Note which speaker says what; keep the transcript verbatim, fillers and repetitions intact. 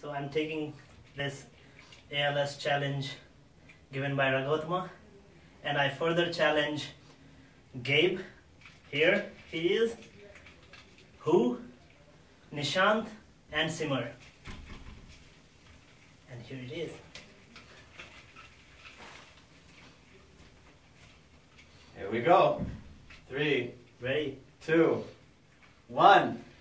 Speaker 1: So I'm taking this A L S challenge given by Ragotma, and I further challenge Gabe. Here he is, Who, Nishant, and Simar. And here it is.
Speaker 2: Here we go. Three,
Speaker 1: Ready?
Speaker 2: two, one.